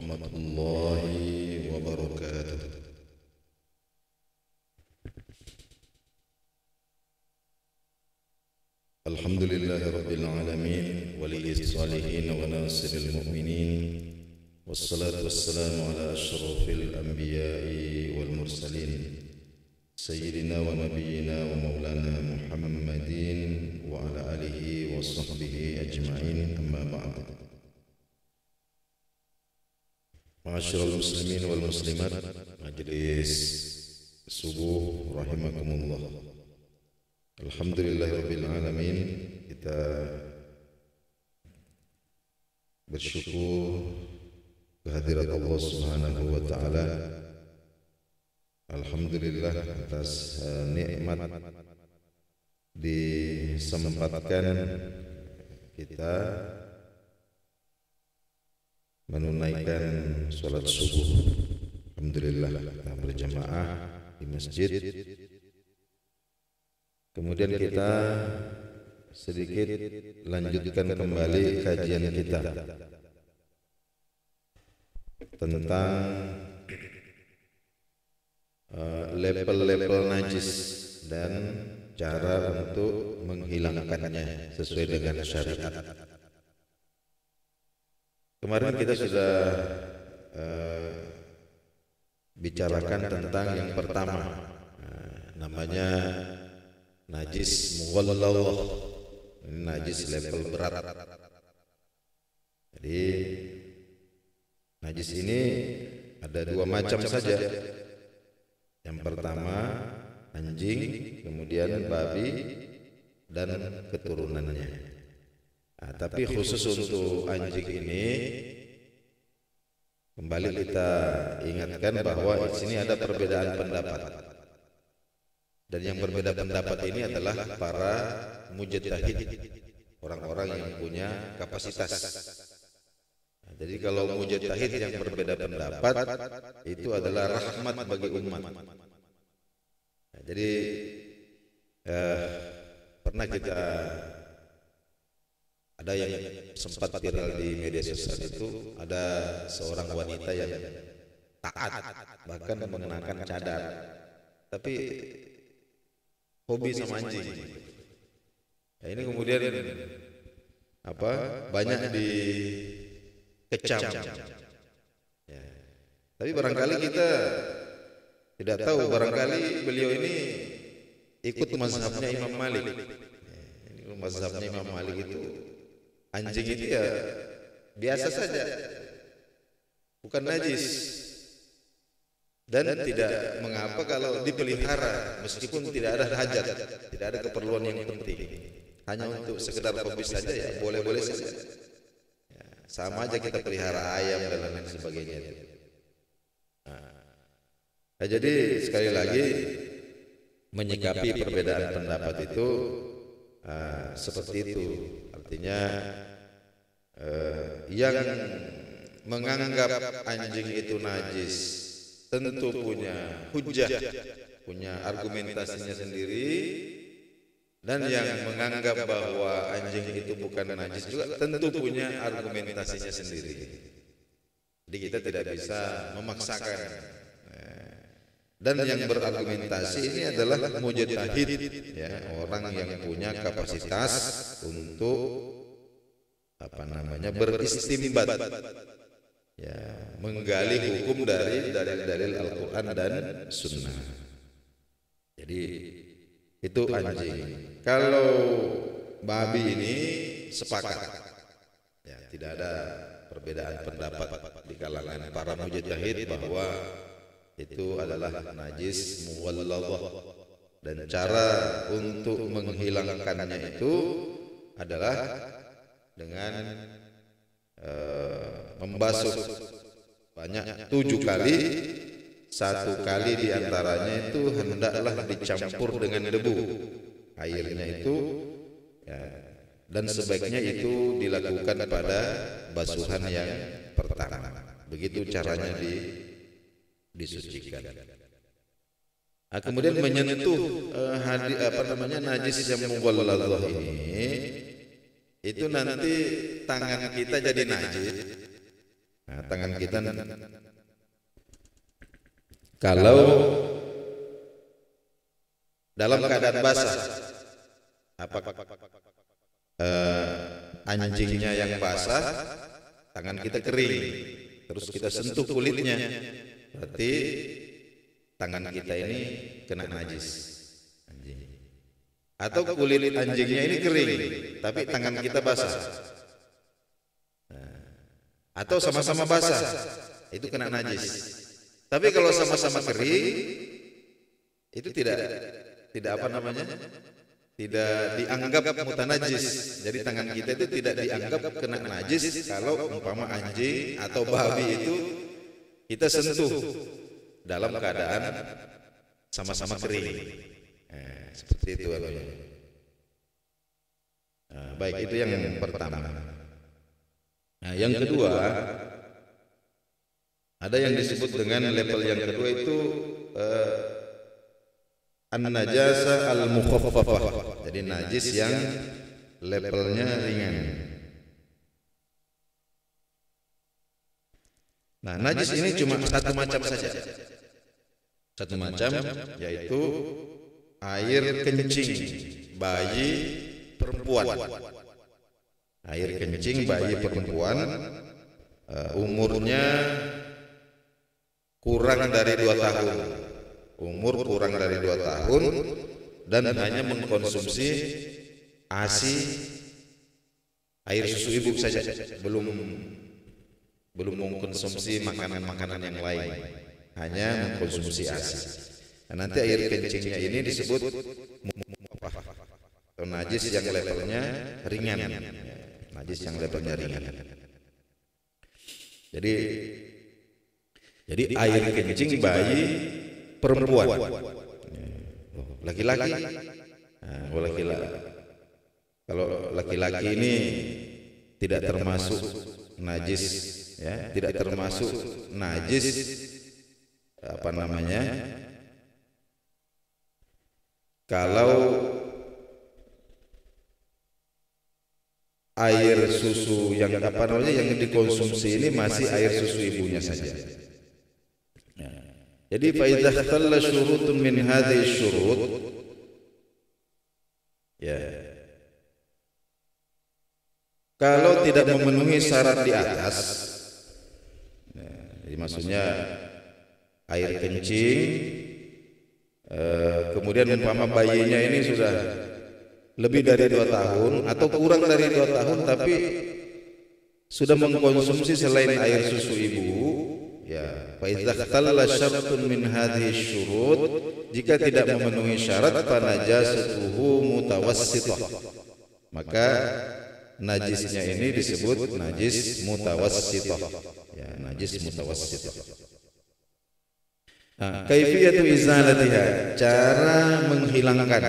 warahmatullahi wabarakatuh. Alhamdulillahi rabbil alamin, waliyis salihin wa nasiril mu'minin, wassalatu wassalamu ala asyrafil anbiya'i wal mursalin, sayyidina wa nabiyyina wa maulana Muhammadin wa ala alihi wa sahbihi ajma'in, amma ba'd. Ma'asyiral muslimin wal muslimat, majlis subuh rahimakumullah. Alhamdulillahirabbil alamin, kita bersyukur kehadirat Allah Subhanahu wa taala. Alhamdulillah atas nikmat disempatkan kita menunaikan salat subuh. Alhamdulillah kita berjamaah di masjid. Kemudian kita sedikit lanjutkan kembali kajian kita tentang level-level najis dan cara untuk menghilangkannya sesuai dengan syariat. Kemarin kita sudah bicarakan tentang yang pertama, namanya najis mughalladh. Ini najis level berat. Jadi najis ini ada dua macam saja. Yang pertama anjing, kemudian babi dan keturunannya. Nah, tapi khusus untuk anjing ini kembali kita ingatkan bahwa di sini ada perbedaan pendapat. Dan yang berbeda pendapat ini adalah para mujtahid, orang-orang yang punya kapasitas. Nah, jadi kalau mujtahid yang berbeda pendapat itu adalah rahmat bagi umat. Nah, jadi pernah kita ada yang sempat viral di media sosial itu, ada seorang wanita yang taat bahkan mengenakan cadar, tapi hobi sama anjing. Ya, ini kemudian banyak dikecam. Ya. Tapi barangkali kita tidak tahu, barangkali beliau ini ikut mazhabnya Imam Malik. Ya, mazhabnya Imam Malik itu anjing itu ya biasa saja, bukan najis. Dan tidak mengapa kalau dipelihara, meskipun tidak ada hajat, tidak ada keperluan yang penting, hanya untuk sekedar hobi saja, ya boleh-boleh saja. Ya, sama aja kita pelihara ayam dan lain sebagainya. Nah, jadi sekali lagi menyikapi perbedaan pendapat itu seperti itu. Artinya yang menganggap anjing itu najis tentu punya hujah, punya argumentasinya sendiri, dan yang menganggap bahwa anjing itu bukan najis juga tentu punya argumentasinya sendiri. Jadi kita tidak bisa memaksakan. Dan yang berargumentasi ini adalah mujtahid, ya, orang yang punya kapasitas untuk beristimbat, ya, menggali hukum dari dalil-dalil Al-Quran dan Sunnah. Jadi itu anjing. Kalau babi ini sepakat, ya, tidak ada perbedaan pendapat di kalangan para mujtahid bahwa itu adalah najis mughalladh, dan cara untuk menghilangkannya itu adalah dengan membasuh banyak 7 kali, 1 kali diantaranya itu hendaklah dicampur dengan debu airnya itu, ya, dan sebaiknya itu dilakukan pada basuhan yang pertama. Begitu caranya disucikan. Nah, kemudian menyentuh najis yang mughalladh ini, itu nanti tangan kita jadi najis, Nah, tangan kita kalau dalam keadaan basah, apakah anjingnya yang basah, tangan kita kering, terus kita sentuh kulitnya, berarti tangan kita ini kena najis anjing. Atau kulit anjingnya ini kering, tapi tangan kita basah. Atau sama-sama basah, itu kena najis. Tapi kalau sama-sama kering, itu tidak apa namanya, tidak dianggap mutanajis. Jadi tangan kita itu tidak dianggap kena najis kalau umpama anjing atau babi itu kita sentuh dalam keadaan sama-sama kering. Seperti itu. Baik, itu yang pertama. Nah, yang kedua, ada yang disebut dengan level yang kedua itu an-najasa al-mukhaffafah. Jadi najis yang levelnya ringan. Nah, najis ini cuma satu macam saja. Satu macam, yaitu air kencing bayi perempuan. Air kencing bayi perempuan, umurnya kurang dari 2 tahun. Umur kurang dari 2 tahun dan hanya mengkonsumsi ASI, air susu ibu saja, belum mengkonsumsi makanan-makanan yang lain, hanya mengkonsumsi ASI. Nah, nanti air kencingnya ini disebut atau najis yang levelnya ringan. Najis yang levelnya ringan. Jadi air kencing bayi perempuan, laki-laki. Kalau laki-laki ini tidak termasuk najis, ya, tidak termasuk najis apa namanya? Kalau air susu yang apa namanya yang dikonsumsi ini masih air susu ibunya saja. Jadi fa idza ikhtalla syurutun min hadhihi syurut, ya, kalau tidak memenuhi syarat di atas, jadi maksudnya air kencing, kemudian umpama bayinya ini sudah lebih dari 2 tahun atau kurang dari 2 tahun tapi sudah mengkonsumsi selain air susu ibu, ya, fa idza ikhtalla syartun min hadhihi syurut, jika tidak memenuhi syarat fa najasatuhu mutawassithah, maka najisnya ini disebut najis mutawassithah, ya, najis mutawassithah. Nah, kaifiyatu izalatiha, cara menghilangkan.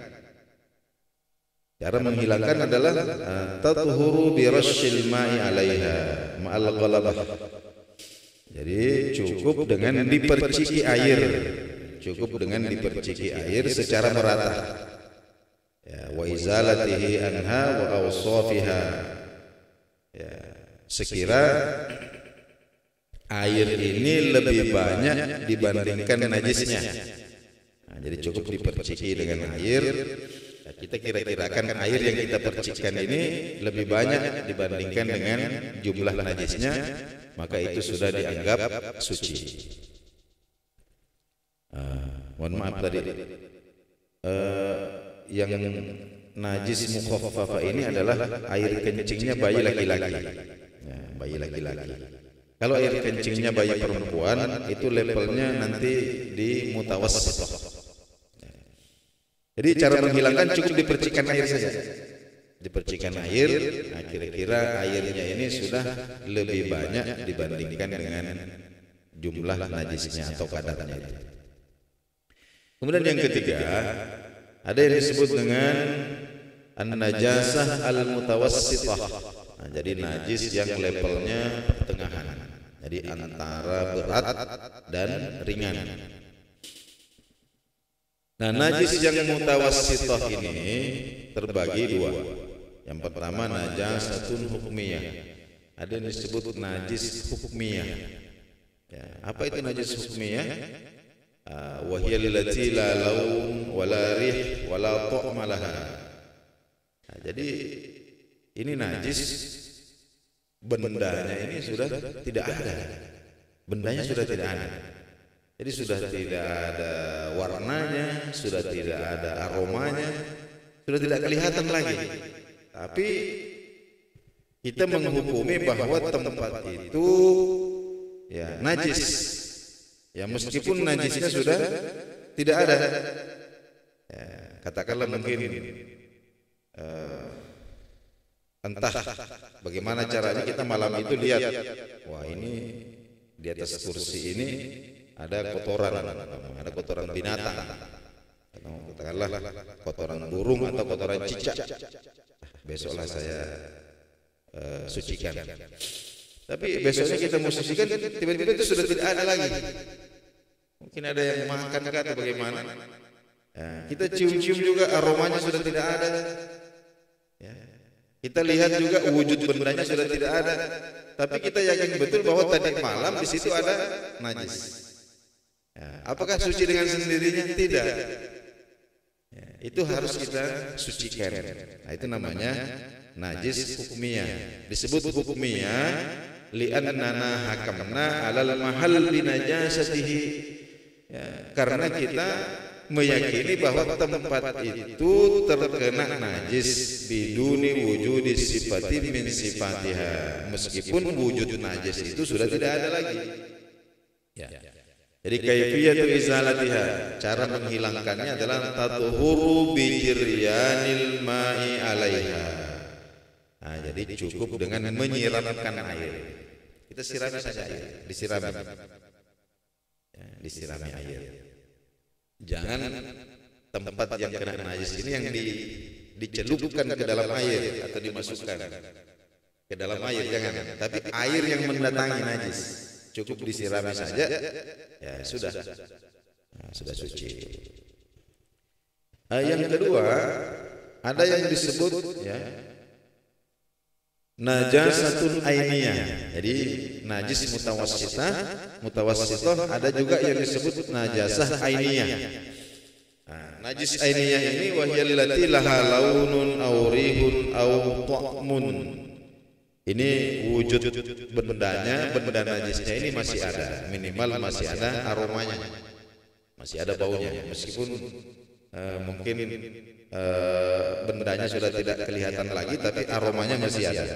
Cara menghilangkan adalah tatuhuru bi rasyil ma'i 'alaiha ma'al ghalabah. Jadi cukup dengan diperciki air, secara merata. Ya, wa izalatihi anha wa awsafiha. Ya, sekira air ini lebih banyak dibandingkan najisnya. Nah, jadi cukup diperciki dengan air. Kita kira-kirakan air yang kita percikkan ini lebih banyak dibandingkan dengan jumlah najisnya, maka itu sudah dianggap suci. Mohon maaf tadi, yang najis mukhaffafah ini adalah air kencingnya bayi laki-laki. Ya, bayi laki-laki. Kalau air kencingnya bayi perempuan itu levelnya nanti di mutawassithah. Jadi cara menghilangkan cukup dipercikan air saja. Dipercikan air, nah kira-kira airnya ini sudah lebih banyak dibandingkan dengan jumlah najisnya atau kadarnya itu. Kemudian yang ketiga, ada yang disebut dengan an-najasah al-mutawassithah. Nah, jadi najis yang levelnya pertengahan. Jadi antara berat dan ringan. Nah, najis yang mutawassithah ini terbagi 2. Yang pertama najasatun hukmiyah. ada yang disebut najis hukmiyah. Ya, apa itu najis hukmiyah? Wahiyal lati la laun wala rih wala ta'ma laha. Nah, jadi ini najis, bendanya ini sudah tidak ada. Bendanya sudah tidak ada. Jadi sudah tidak ada warnanya, sudah tidak ada aromanya, sudah tidak kelihatan lagi. Tapi kita menghukumi bahwa tempat itu ya najis. Ya meskipun najisnya sudah tidak ada. Ya, katakanlah mungkin entah bagaimana caranya kita malam itu lihat, wah ini di atas kursi ini ada kotoran binatang, katakanlah kotoran burung atau kotoran cicak. Besoklah saya sucikan. Tapi besoknya kita mau sucikan, tiba-tiba itu sudah tidak ada lagi. Mungkin ada yang makan atau bagaimana. Ya, kita cium-cium juga aromanya sudah tidak ada. Ya. Kita lihat juga wujud bendanya sudah tidak ada. Tapi kita yakin betul bahwa tadi malam di situ ada najis. Ya. Apakah suci dengan sendirinya? Tidak. Ya, itu harus kita sucikan. Nah, itu namanya najis hukmiyah. Disebut hukmiyah li'annana hakamna alal mahal binajasatihi, ya, karena kita meyakini bahwa tempat itu terkena najis biduni wujudi sifati min sifatiha, meskipun wujud najis itu sudah tidak ada lagi. Ya. Jadi kaifiyatu izalatiha, cara menghilangkannya adalah tatuhuru bijiryanil ma'i alaiha. Nah, jadi cukup dengan menyiramkan air. Kita sirami saja air, disirami, ya, disirami air. Jangan tempat yang kena najis ini yang dicelupkan ke dalam air atau dimasukkan ke dalam air, jangan. Tapi air yang mendatangi najis, cukup disirami saja, ya sudah, nah, sudah suci. Yang kedua, ada yang disebut ya najasatun ainiyah. Jadi najis mutawassithah, ada juga yang disebut najasah ainiyah. Nah, najis ainiyah ini wahiyal lati laha launun aw rihun aw ta'mun. Ini wujud benda najisnya ini masih ada, minimal masih ada aromanya, masih ada baunya, meskipun mungkin bendanya sudah tidak kelihatan lagi, tapi aromanya masih ada.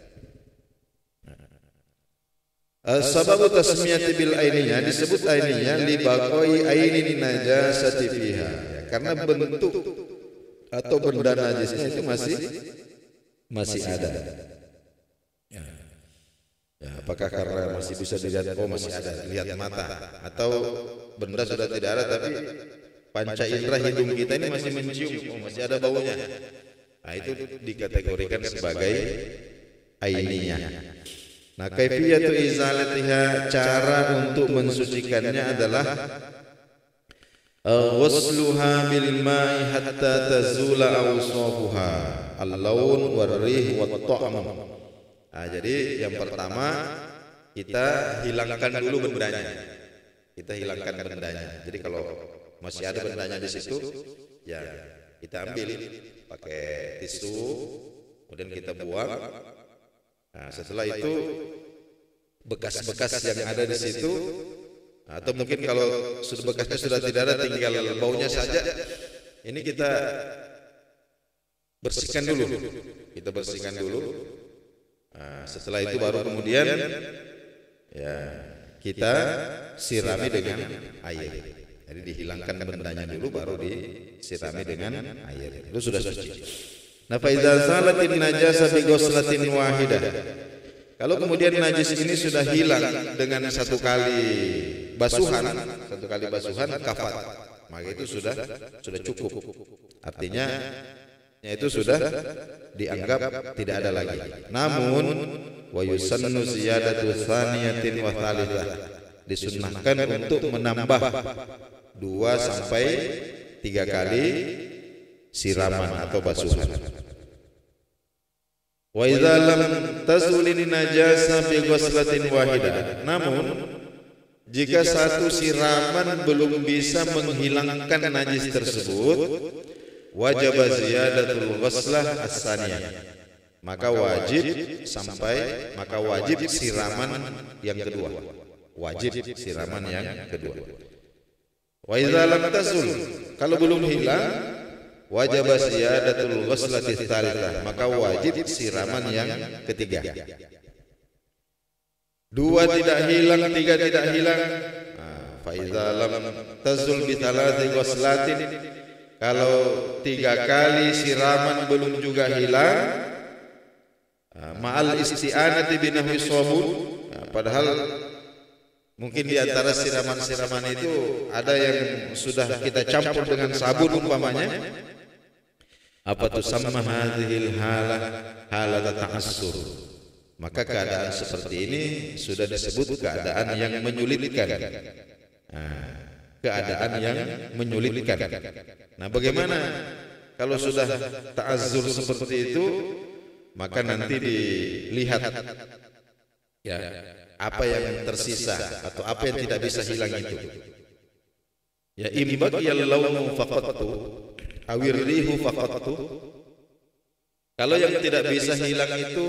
Sababu tasmiyati bil ainiyah, disebut ainiyah li baqai ainin najasati fiha, karena bentuk atau benda najisnya itu masih ada. Ya, apakah karena masih bisa dilihat, oh masih ada, lihat mata, atau benda sudah tidak ada tapi panca indera hidung kita ini masih mencium, oh masih ada baunya. Nah, itu dikategorikan sebagai ainiyah. Nah, kaifiyatu izalatiha, cara untuk mensucikannya adalah ghusluha bil ma'i hatta tazula awsafuha al-laun war-rih wat-ta'am. Nah, jadi yang pertama kita hilangkan dulu bendanya. Kita hilangkan bendanya. Jadi kalau masih ada bendanya di situ, ya kita ambil pakai tisu, kemudian kita buang. Nah, setelah itu bekas-bekas yang ada di situ, atau mungkin kalau sudah bekasnya sudah tidak ada, tinggal baunya saja, ini kita bersihkan dulu. Kita bersihkan dulu. Nah, setelah itu baru kemudian ya kita sirami dengan air. Jadi dihilangkan bendanya dulu, baru disirami dengan air. Itu sudah suci. Nah, fa idza zalatin najasa bi ghuslatin wahidah. Kalau kemudian najis ini sudah hilang dengan satu kali basuhan kafat, maka itu sudah cukup. Artinya itu sudah dianggap tidak ada lagi. Namun wa yusannu ziyadatu tsaniyatin wa tsalitsah, disunnahkan untuk menambah 2 sampai 3 kali siraman atau basuhan. Wa idza lam tazulin najasa bi ghuslatin wahidah. Namun jika satu siraman belum bisa menghilangkan najis tersebut, wajib ziyadatul ghuslah as-saniyah. Maka wajib siraman yang kedua. Wajib siraman yang kedua. Wa idza lam tazul, kalau belum hilang, wajib ziyadatul ghuslati tsalitsah, maka wajib siraman yang ketiga. Dua tidak hilang, tiga tidak hilang. Fa idza lam tazul bi thalathi ghuslatin, kalau 3 kali siraman belum juga hilang, ma'al isti'anati binahwi sabun, padahal mungkin di antara siraman-siraman itu ada yang sudah kita campur dengan sabun umpamanya. Apa tusamma hadhil halat ta'assur, maka keadaan seperti ini sudah disebut keadaan yang menyulitkan. Keadaan yang menyulitkan. Nah, bagaimana kalau sudah ta'azzur seperti itu? Maka nanti dilihat ya apa yang tersisa atau apa yang tidak bisa hilang itu. Ya imbaqiyal launu faqattu awirrihu faqattu. Kalau yang tidak bisa hilang itu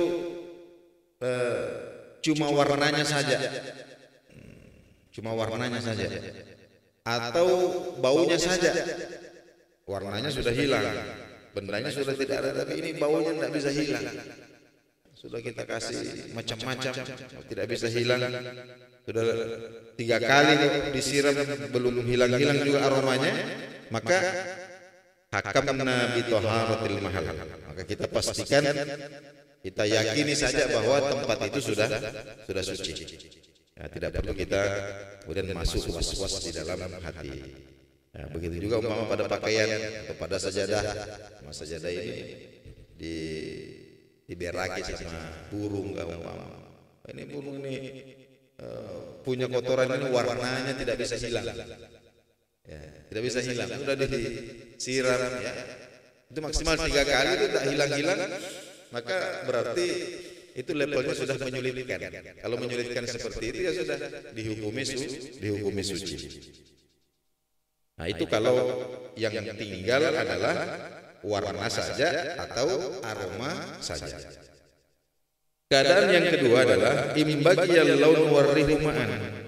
cuma warnanya saja. Cuma warnanya saja. Atau baunya saja. Warnanya sudah hilang, bendanya sudah tidak ada, tapi ini baunya tidak bisa hilang. Sudah kita kasih macam-macam, tidak bisa hilang. Sudah 3 kali disiram belum hilang-hilang juga aromanya, maka hakamna bi taharatil mahal. Maka kita pastikan, kita yakini saja bahwa tempat itu sudah suci. Ya, tidak perlu kita kemudian masuk was-was di dalam hati. Ya, begitu juga umpama pada pakaian atau pada sajadah. Sajadah ini diberaki sama burung umpama. Ini burung ini punya kotoran ini, warnanya tidak bisa hilang. Ya, tidak bisa hilang. Sudah disiram ya. Itu maksimal 3 kali itu tidak hilang-hilang, maka berarti itu levelnya sudah menyulitkan. Kalau menyulitkan seperti itu ya sudah dihukumi suci. Nah, itu kalau yang tinggal adalah warna saja atau aroma saja. Keadaan yang kedua adalah imbaqiyal laun warrihu ma'an.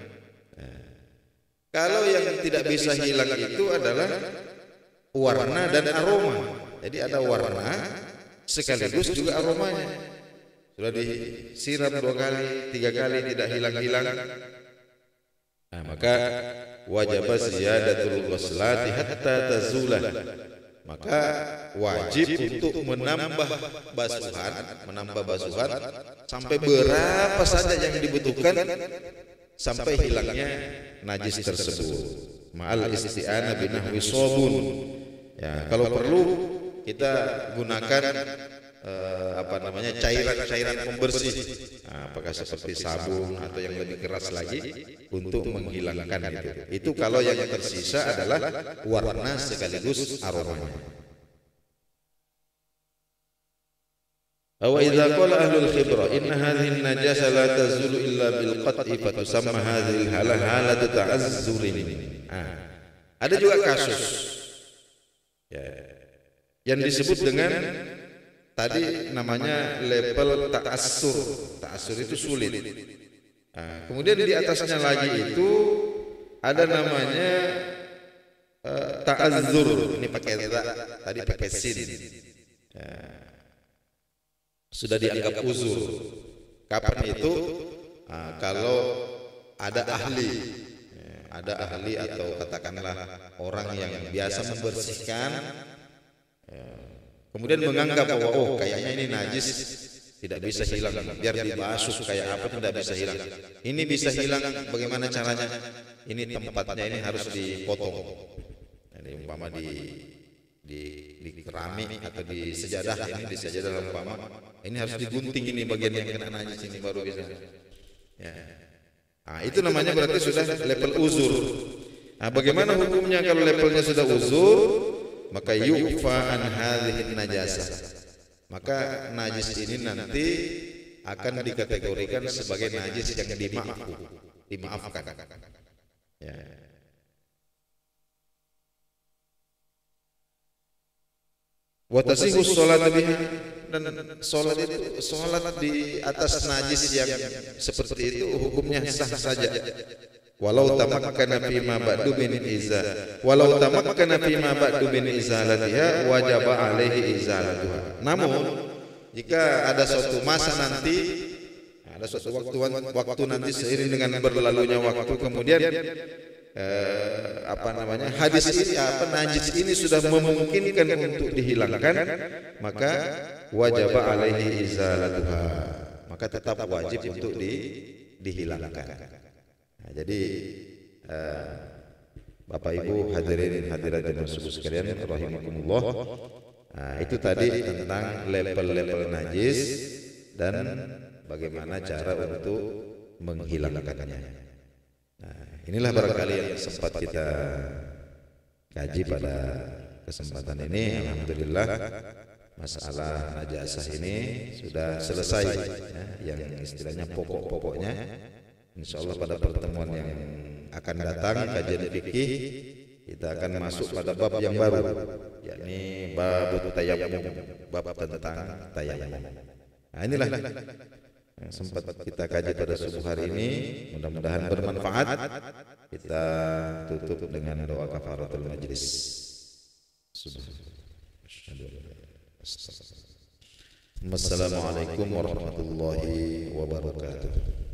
Kalau yang tidak bisa hilang itu adalah warna dan aroma. Jadi ada warna sekaligus juga aromanya. Sudah disiram 2 kali, 3 kali tidak hilang-hilang. Nah, maka wajib ziyadatul ghuslati hatta tazulah. Maka wajib untuk menambah basuhan sampai berapa saja yang dibutuhkan sampai hilangnya najis tersebut. Ma'al isti'anah binahwi sabun. Ya, kalau perlu kita gunakan cairan pembersih, apakah seperti sabun atau yang lebih keras lagi untuk menghilangkan itu. Itu kalau yang tersisa adalah warna sekaligus aromanya. Wa idza qala ahlul khibra inna hadhihi an-najasa la tazulu illa bil qat'i fa tusamma hadhihi halatu ta'azzurin. Ada juga kasus ya, yang disebut dengan tadi namanya level ta'assur. Ta'assur itu sulit. Nah, kemudian di atasnya lagi itu ada namanya ta'azzur. Ini pakai tadi pakai sin. Ya, sudah dianggap uzur. Kapan itu? Nah, kalau ada ahli, atau katakanlah orang yang biasa membersihkan, kemudian menganggap bahwa kayaknya ini najis, tidak bisa hilang, biar dibasuh kayak apa tidak bisa hilang. Ini bisa hilang, bagaimana caranya? Ini tempatnya ini harus dipotong. Jadi umpama di keramik atau di sejadah, di sejadah umpama ini harus digunting, ini bagian yang kena najis ini baru bisa. Ya. Nah, itu namanya berarti sudah level uzur. Nah, bagaimana hukumnya kalau levelnya sudah uzur? Maka yu'fa an hadhihi najasah. maka najis ini nanti akan dikategorikan sebagai najis yang dimaafkan. Ya. Wa tasihu sholat biha, dan sholat itu sholat di atas najis yang seperti itu hukumnya sah saja. Walau tamakkana fi ma ba'du min izalatiha wajaba alaihi izalatuha. Namun jika ada suatu masa nanti, ada suatu waktu nanti seiring dengan berlalunya waktu, kemudian hadis ini najis ini sudah memungkinkan untuk dihilangkan, maka wajib alaihi izalatuha, maka tetap wajib untuk dihilangkan. Nah, jadi Bapak Ibu hadirin hadirat jemaah sekalian rahimakumullah, itu tadi tentang level-level najis dan bagaimana cara untuk menghilangkannya. Nah, inilah barangkali yang sempat kita kaji pada kesempatan ini. Alhamdulillah masalah najasah ini sudah selesai, ya, yang istilahnya pokok-pokoknya. Insyaallah pada pertemuan yang akan datang kajian fikih kita akan masuk pada bab yang baru, yakni bab tayammum, bab tentang tayammum. Nah, inilah yang sempat kita kaji pada subuh hari ini. Mudah-mudahan bermanfaat. Kita tutup dengan doa kafaratul majlis. Assalamualaikum warahmatullahi wabarakatuh.